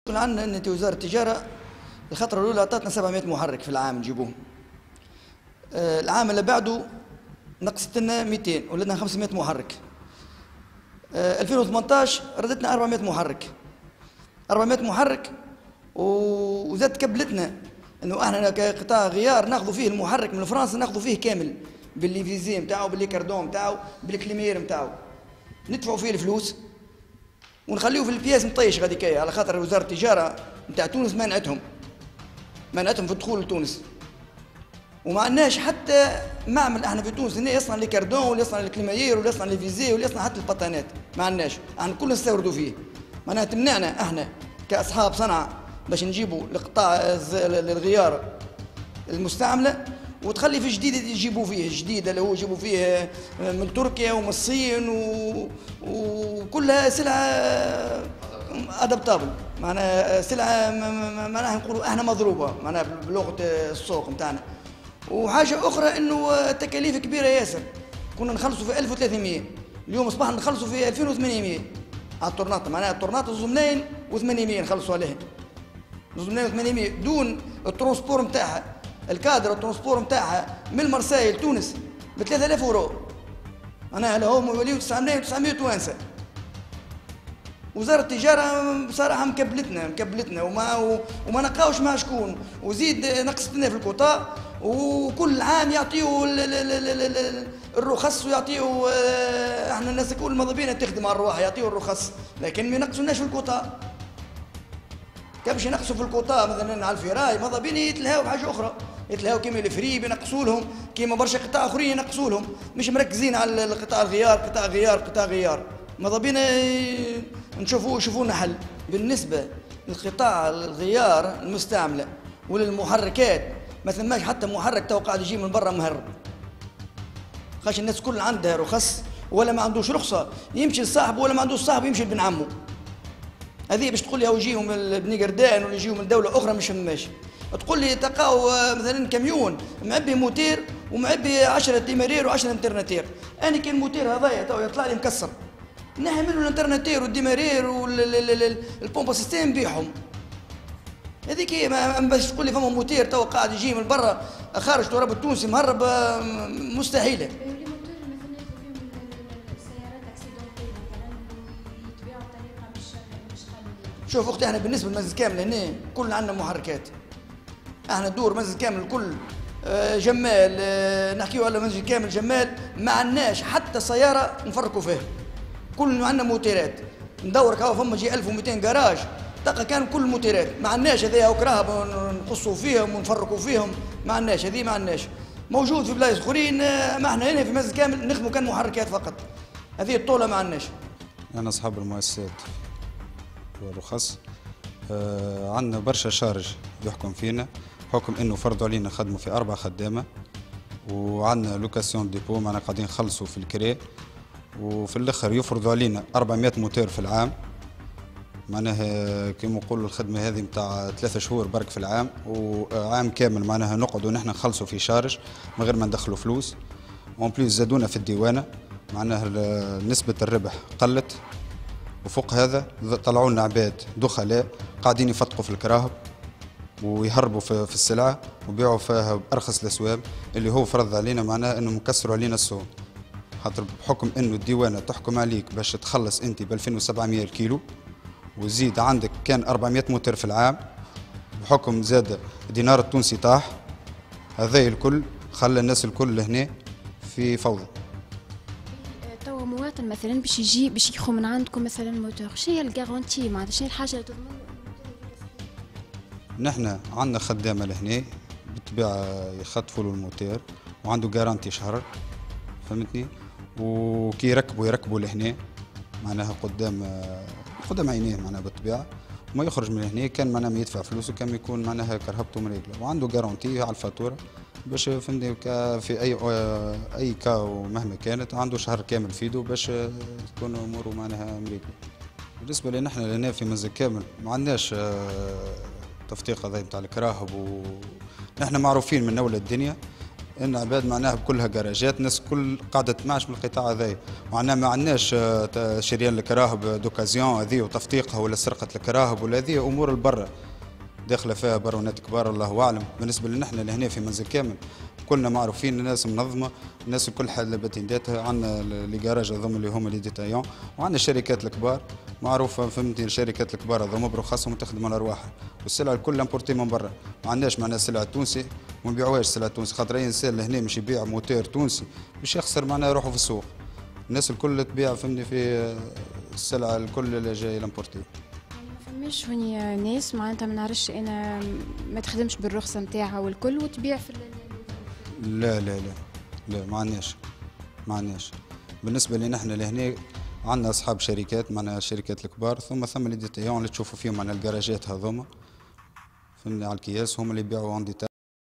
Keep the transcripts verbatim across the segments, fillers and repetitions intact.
يقول عنا ان وزاره التجاره الخطره الاولى اعطتنا سبعمائة محرك في العام نجيبوهم. آه العام اللي بعده نقصت لنا مئتين ولدنا خمسمائة محرك. آه ألفين وثمانطاش ردتنا أربعمائة محرك أربعمائة محرك وزاد كبلتنا انه احنا كقطاع غيار ناخذوا فيه المحرك من فرنسا، ناخذوا فيه كامل باللي فيزي نتاعو باللي كاردون نتاعو بالكليمير نتاعو، ندفعوا فيه الفلوس ونخليه في البياس مطيش غاديك، على خاطر وزاره التجاره نتاع تونس منعتهم منعتهم في الدخول لتونس، وما عندناش حتى معمل احنا في تونس هنا يصنع لي كاردون ولا يصنع لي كليمايير ولا يصنع لي فيزي ولا يصنع حتى البطانات، ما عندناش، احنا كل نستوردوا فيه. معناها تمنعنا احنا كاصحاب صنعه باش نجيبوا لقطاع الغيار المستعمله، وتخلي في جديد يجيبوا فيه جديد اللي هو يجيبوا فيه من تركيا ومن الصين و... وكلها سلعه ادابتابل، معناها سلعه معناها نقولوا احنا مضروبه معناها بلغه السوق نتاعنا. وحاجه اخرى انه التكاليف كبيره ياسر، كنا نخلصوا في ألف وثلاثمائة، اليوم اصبحنا نخلصوا في ألفين وثمانمائة على الطورناطه، معناها الطورناطه زمنين وثمانمائة نخلصوا عليها، زمنين وثمانمائة دون الترونسبور نتاعها، الكادر الترونسبور نتاعها من مرساي لتونس ب ثلاثة آلاف اورو، معناها لهم يوليو تسعمائة وتسعمائة توانسه. وزاره التجاره بصراحه مكبلتنا مكبلتنا وما وما نلقاوش مع شكون، وزيد نقصت لنا في الكوطا، وكل عام يعطيو الرخص ويعطيو احنا الناس الكل المضبين تخدم على الرواح يعطيو الرخص، لكن ما ينقصوناش في الكوطا. كان باش ينقصوا في الكوطا مثلا على الفراي ماذا بين يتلهاو بحاجه اخرى، يتلهاو كيما الفريب ينقصوا لهم، كيما برشا قطاع اخرين ينقصوا لهم، مش مركزين على القطاع الغيار قطاع غيار قطاع غيار، ماذا بينا نشوفوا يشوفوا لنا حل. بالنسبه للقطاع الغيار المستعمله وللمحركات ما ثماش حتى محرك تو قاعد يجي من برا مهرب، خاش الناس كل عندها رخص ولا ما عندوش رخصه يمشي لصاحبه ولا ما عندوش صاحب يمشي لبن عمه. هذه باش تقول لي هاو يجيهم من بني قردان ولا يجيهم من دوله اخرى مش هماش، تقول لي تلقاو مثلا كاميون معبي موتير ومعبي عشرة ديمارير وعشرة انترناتير، انا كان الموتير هذايا تو يطلع لي مكسر نحي منه الانترناتير والديمارير والبومبا سيستيم نبيعهم. هذيك باش تقول لي فما موتير تو قاعد يجي من برا خارج تراب التونسي مهرب مستحيله. شوف اختي احنا بالنسبه للمنزل كامل هنا كل عندنا محركات، احنا دور منزل كامل الكل جمال، نحكيو على منزل كامل جمال ما عندناش حتى سياره نفركوا فيها، كل عندنا موتيرات ندورك هاو فما جي ألف ومئتين جراج تلقى كان كل موتيرات، ما عندناش هذيا وكراهب نقصوا فيهم ونفركوا فيهم، ما عندناش هذه ما عندناش، موجود في بلايص اخرين، ما احنا هنا في منزل كامل نخدموا كان محركات فقط، هذه الطوله ما عندناش. انا اصحاب المؤسسات والرخص آه عندنا برشا شارج يحكم فينا بحكم انه فرضوا علينا نخدموا في اربع خدامه، وعندنا لوكاسيون ديبو معنا قاعدين نخلصوا في الكري، وفي الاخر يفرضوا علينا أربعمائة موتور في العام، معناها كيما نقولوا الخدمه هذه نتاع ثلاثة شهور برك في العام، وعام كامل معناها نقعدوا نحن نخلصوا في شارج من غير ما ندخلوا فلوس، اون بليس زادونا في الديوانه معناها نسبه الربح قلت، وفوق هذا طلعوا لنا عباد دخلاء قاعدين يفتقوا في الكراهب ويهربوا في السلعه وبيعوا فيها بارخص الاسواق اللي هو فرض علينا، معناها انه مكسروا علينا السوق، خاطر بحكم انه الديوانه تحكم عليك باش تخلص انت ب ألفين وسبعمائة الكيلو، وزيد عندك كان أربعمائة موتر في العام، بحكم زاد الدينار التونسي طاح، هذا الكل خلى الناس الكل هنا في فوضى. توا مواطن مثلا باش يجي باش ياخذ من عندكم مثلا موتور، شنو هي الجارونتي معناتها شنو الحاجه اللي تضمن؟ نحن عندنا خدامه لهنا بالطبيعه يخطفوا له الموتور وعنده جارانتي شهر، فهمتني؟ وكي يركبوا يركبوا لهنا معناها قدام قدام عينيه معناها بالطبيعه، وما يخرج من هنا كان معناها ما يدفع فلوس وكان يكون معناها كرهبته مريقله، وعنده جارونتي على الفاتوره باش فهمتني في اي اي كا ومهما كانت عنده شهر كامل في يده باش تكون اموره معناها مريقله. بالنسبه لنا احنا هنا في منزل كامل ما عندناش تفتيق هذا نتاع الكراهب، ونحن معروفين من اول الدنيا ان عباد معناها كلها جراجات، الناس كل قاعده تمعش من القطاع هذايا، معناها ما عندناش شريان الكراهب دوكازيون هذه وتفطيقها ولا سرقه الكراهب ولا هذه امور البرة داخله فيها برونات كبار الله اعلم. بالنسبه لنا احنا اللي هنا في منزل كامل كلنا معروفين، الناس منظمه، الناس الكل حل باتنداتها، عندنا لي جراج هذوما اللي هما لي ديتايون، وعندنا الشركات الكبار معروفه فهمتني، الشركات الكبار هذوما برخصهم تخدم على ارواحها، والسلع الكل امبورتي من برا، ما عندناش معناها السلع التونسي وما نبيعوهاش السلع التونسي، خاطر اي انسان لهنا مش يبيع موتور تونسي باش يخسر معناها يروحوا في السوق، الناس الكل تبيع فهمني في السلع الكل اللي جاي الامبورتي. فماش هوني ناس معناتها ما نعرفش انا ما تخدمش بالرخصه نتاعها والكل وتبيع في لا لا لا لا ما عندناش ما عندناش. بالنسبه لنا احنا لهنا عندنا اصحاب شركات معناها الشركات الكبار، ثم ثم اللي ديتايون اللي تشوفوا فيهم معناها الجراجات هذوما فهمني على الكياس، هم اللي يبيعوا اون ديتاي.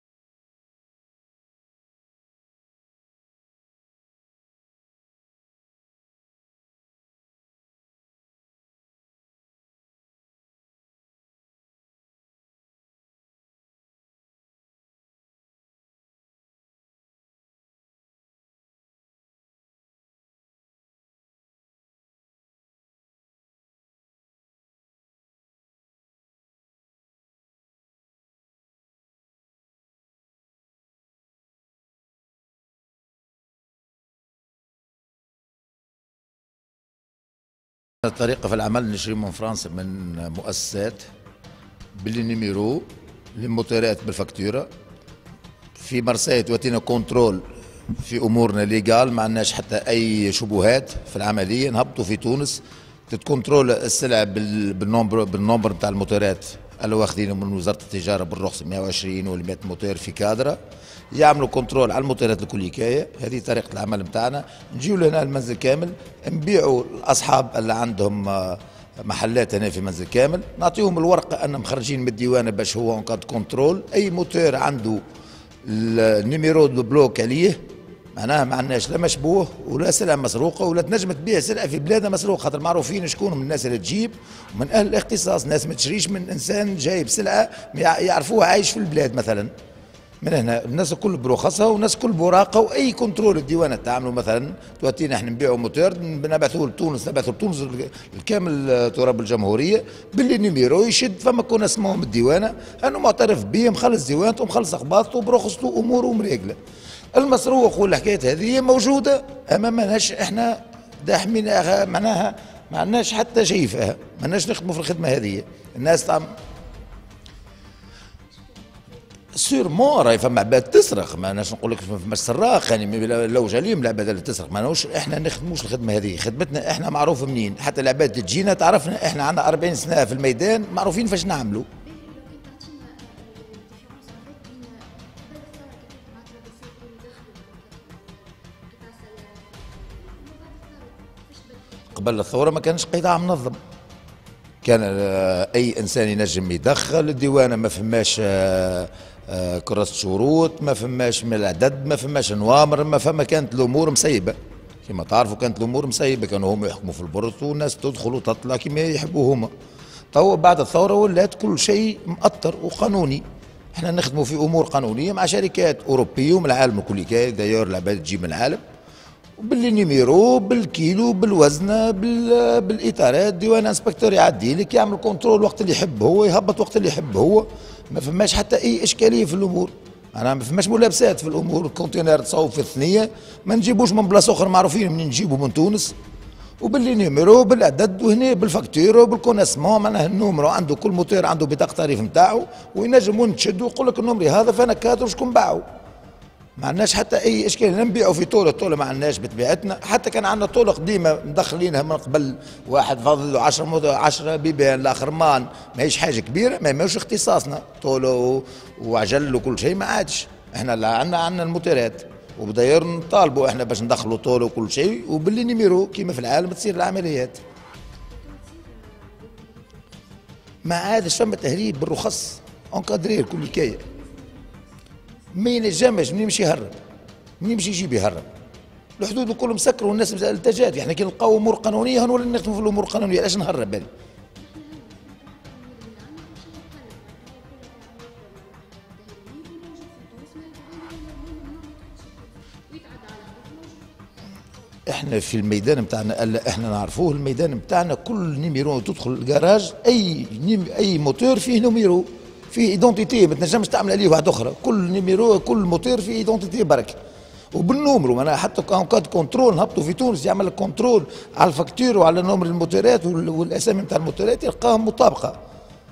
الطريقة في العمل نشري من فرنسا من مؤسسات بالنيميرو للموتورات بالفاكتورة. في مرسية تواتينا كنترول في امورنا ليغال، ما عندناش حتى اي شبهات في العملية. نهبطوا في تونس تتكنترول السلع بالنمبر بالنمبر نتاع الموتورات اللي واخذينه من وزارة التجارة بالرخص مئة وعشرين ولا مئة موتور في كادرة، يعملوا كنترول على الموتورات الكليكايه. هذه طريقه العمل نتاعنا. نجيو لهنا المنزل كامل نبيعوا الاصحاب اللي عندهم محلات هنا في منزل كامل، نعطيهم الورقه ان مخرجين من الديوانه باش هو اون كاد كنترول. اي موتور عنده النيميرو دو بلوك عليه معناها ما عندناش لا مشبوه ولا سلعه مسروقه ولا تنجم تبيع سلعه في بلادنا مسروقه، خاطر معروفين شكون من الناس اللي تجيب من اهل الاختصاص. ناس ما تشريش من انسان جايب سلعه يعرفوها عايش في البلاد مثلا. من هنا الناس الكل برخصها والناس الكل براقه، واي كنترول الديوانه تعملوا مثلا تواتينا احنا نبيعوا موتور نبعثوه لتونس، نبعثوه لتونس الكامل تراب الجمهوريه باللي نيميرو يشد، فما كنا اسمهم الديوانه انه معترف به مخلص ديوانته ومخلص اخباطه برخصته اموره مريقله. المسروق والحكايات هذه موجوده امامناش، احنا داحمين معناها ما عندناش حتى شيء فيها، ما عندناش نخدموا في الخدمه هذه. الناس تعمل سيرمون راهي فما عباد تسرق، ما ناش نقول لك فما سراق يعني لو جاليهم العباد اللي تسرق، ما نوش احنا نخدموش الخدمه هذه. خدمتنا احنا معروف منين، حتى العباد تجينا تعرفنا، احنا عندنا أربعين سنه في الميدان معروفين فاش نعملوا. قبل الثوره ما كانش قطاع منظم، كان اي انسان ينجم يدخل الديوانه، ما فماش كراسة شروط، ما فماش من العدد، ما فماش نوامر، ما فما، كانت الامور مسيبه كما تعرفوا، كانت الامور مسيبه، كانوا هم يحكموا في البرص والناس تدخل وتطلع كما يحبوا هما. تو بعد الثوره ولات كل شيء مأطر وقانوني، احنا نخدموا في امور قانونيه مع شركات اوروبيه ومن العالم الكل، دايور العباد تجي من العالم بالنيميرو بالكيلو بالوزنه بالاطارات. ديوان انسبكتور يعدي لك يعمل كنترول وقت اللي يحب هو، يهبط وقت اللي يحب هو، ما فماش حتى اي اشكاليه في الامور. انا ما فماش ملابسات في الامور. الكونتينر تصوب في الثنيه ما نجيبوش من بلاصه اخرى، معروفين منين نجيبوا من تونس، وباللي نيميرو بالعدد وهنا بالفاكتوره وبالكوناسمون، معناها النومرو عنده كل موتور عنده بطاقه تعريف نتاعو، وينجم تشد ويقول لك النومري هذا فانا كادر شكون باعو. ما عندناش حتى اي اشكال، نبيعوا في طوله، الطوله ما عندناش بطبيعتنا، حتى كان عندنا طوله قديمه مدخلينها من قبل، واحد فاضل له عشرة عشرة بيبان، الاخر مان ماهيش حاجه كبيره، ما ماهوش اختصاصنا، طوله وعجل وكل شيء ما عادش. احنا لا عندنا عندنا الموتورات وبداير نطالبوا احنا باش ندخلوا طوله وكل شيء، وباللي نيميرو كيما في العالم تصير العمليات. ما عادش فما تهريب بالرخص، انكادري كل حكايه. ما ينجمش منين يمشي يهرب، منين يمشي يجيب يهرب. الحدود كلهم مسكروا والناس التجات، احنا كي نلقاو امور قانونيه هنولي نخدموا في الامور القانونيه، علاش نهرب هذه؟ احنا في الميدان بتاعنا الا احنا نعرفوه، الميدان بتاعنا كل نيميرو تدخل الجراج اي نيم اي موتور فيه نيميرو، فيه ايدونتيتي، ما تنجمش تعمل عليه واحد اخرى، كل نيميرو كل موتور فيه ايدونتيتي برك وبالنومرو. معناها حتى كان كاد كنترول نهبطوا في تونس يعمل لك كنترول على الفاكتور وعلى نومر الموتورات والاسامي نتاع الموتورات يلقاهم مطابقه.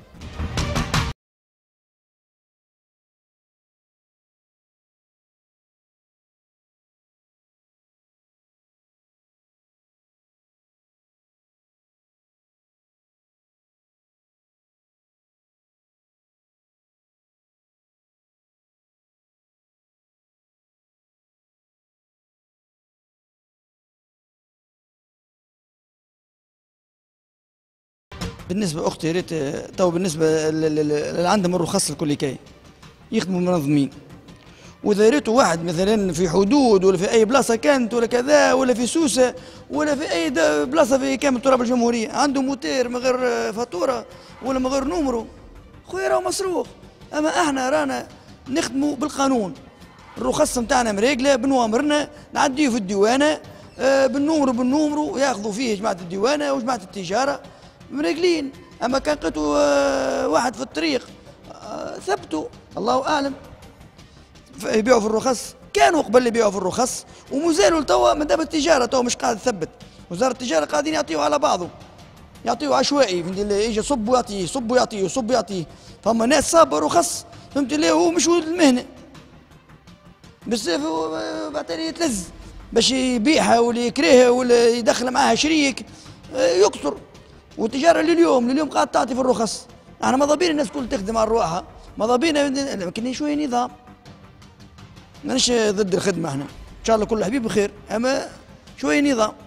بالنسبه اختي ريت تو بالنسبه اللي عندهم الرخص الكل كاي يخدموا منظمين، واذا ريتوا واحد مثلا في حدود ولا في اي بلاصه كانت ولا كذا ولا في سوسه ولا في اي بلاصه في كامل تراب الجمهوريه عنده موتير من غير فاتوره ولا من غير نومرو، خويا راهو مصروف. اما احنا رانا نخدموا بالقانون، الرخص نتاعنا مريقله بنوامرنا نعديه في الديوانه بالنومرو بالنومرو ياخذوا فيه جماعه الديوانه وجماعه التجاره مريقلين. اما كان لقيتوا واحد في الطريق ثبتوا الله اعلم يبيعوا في الرخص، كانوا قبل يبيعوا في الرخص ومازالوا لتوا ما دام التجاره تو مش قاعد تثبت، وزاره التجاره قاعدين يعطيوا على بعضه، يعطيوا عشوائي، فهمت اللي يجي يصب ويعطيه يصب ويعطيه يصب ويعطيه، فما ناس صابه رخص فهمت اللي هو مش ولد المهنه بس بعدين يتلز باش يبيعها ولا يكرهها ولا يدخل معاها شريك يكثر. والتجاره لليوم لليوم قاعد تعطي في الرخص، احنا ماذا بينا الناس كل تخدم على رواحها، ماذا بينا لكن شويه نظام، مانيش ضد الخدمه احنا ان شاء الله كل حبيب بخير، اما شويه نظام.